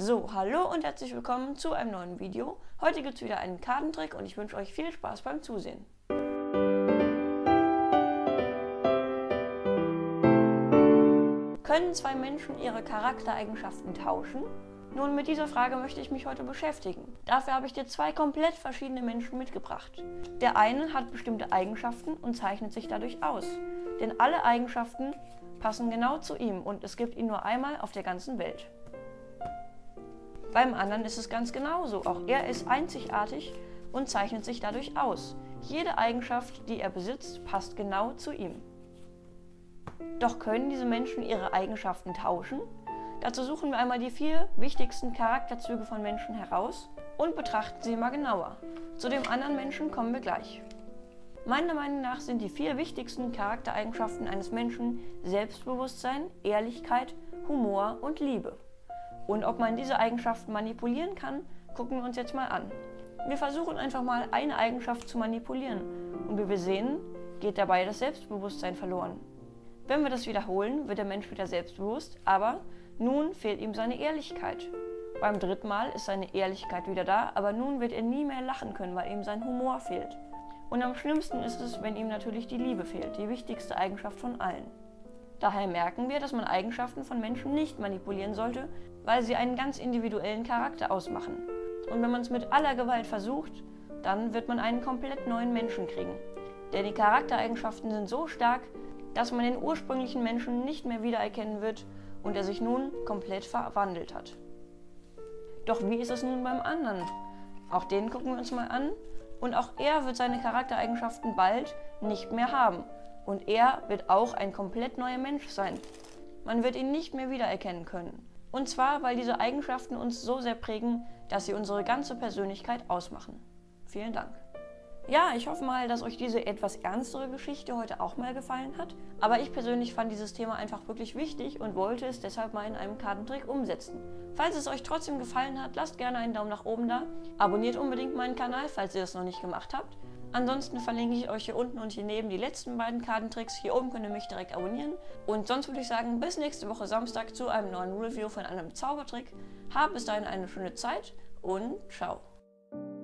So, hallo und herzlich willkommen zu einem neuen Video. Heute gibt es wieder einen Kartentrick und ich wünsche euch viel Spaß beim Zusehen. Können zwei Menschen ihre Charaktereigenschaften tauschen? Nun, mit dieser Frage möchte ich mich heute beschäftigen. Dafür habe ich dir zwei komplett verschiedene Menschen mitgebracht. Der eine hat bestimmte Eigenschaften und zeichnet sich dadurch aus. Denn alle Eigenschaften passen genau zu ihm und es gibt ihn nur einmal auf der ganzen Welt. Beim anderen ist es ganz genauso. Auch er ist einzigartig und zeichnet sich dadurch aus. Jede Eigenschaft, die er besitzt, passt genau zu ihm. Doch können diese Menschen ihre Eigenschaften tauschen? Dazu suchen wir einmal die 4 wichtigsten Charakterzüge von Menschen heraus und betrachten sie mal genauer. Zu dem anderen Menschen kommen wir gleich. Meiner Meinung nach sind die 4 wichtigsten Charaktereigenschaften eines Menschen Selbstbewusstsein, Ehrlichkeit, Humor und Liebe. Und ob man diese Eigenschaften manipulieren kann, gucken wir uns jetzt mal an. Wir versuchen einfach mal eine Eigenschaft zu manipulieren und wie wir sehen, geht dabei das Selbstbewusstsein verloren. Wenn wir das wiederholen, wird der Mensch wieder selbstbewusst, aber nun fehlt ihm seine Ehrlichkeit. Beim dritten Mal ist seine Ehrlichkeit wieder da, aber nun wird er nie mehr lachen können, weil ihm sein Humor fehlt. Und am schlimmsten ist es, wenn ihm natürlich die Liebe fehlt, die wichtigste Eigenschaft von allen. Daher merken wir, dass man Eigenschaften von Menschen nicht manipulieren sollte, weil sie einen ganz individuellen Charakter ausmachen. Und wenn man es mit aller Gewalt versucht, dann wird man einen komplett neuen Menschen kriegen. Denn die Charaktereigenschaften sind so stark, dass man den ursprünglichen Menschen nicht mehr wiedererkennen wird und er sich nun komplett verwandelt hat. Doch wie ist es nun beim anderen? Auch den gucken wir uns mal an und auch er wird seine Charaktereigenschaften bald nicht mehr haben. Und er wird auch ein komplett neuer Mensch sein. Man wird ihn nicht mehr wiedererkennen können. Und zwar, weil diese Eigenschaften uns so sehr prägen, dass sie unsere ganze Persönlichkeit ausmachen. Vielen Dank. Ja, ich hoffe mal, dass euch diese etwas ernstere Geschichte heute auch mal gefallen hat. Aber ich persönlich fand dieses Thema einfach wirklich wichtig und wollte es deshalb mal in einem Kartentrick umsetzen. Falls es euch trotzdem gefallen hat, lasst gerne einen Daumen nach oben da. Abonniert unbedingt meinen Kanal, falls ihr das noch nicht gemacht habt. Ansonsten verlinke ich euch hier unten und hier neben die letzten beiden Kartentricks. Hier oben könnt ihr mich direkt abonnieren. Und sonst würde ich sagen, bis nächste Woche Samstag zu einem neuen Review von einem Zaubertrick. Habt bis dahin eine schöne Zeit und ciao.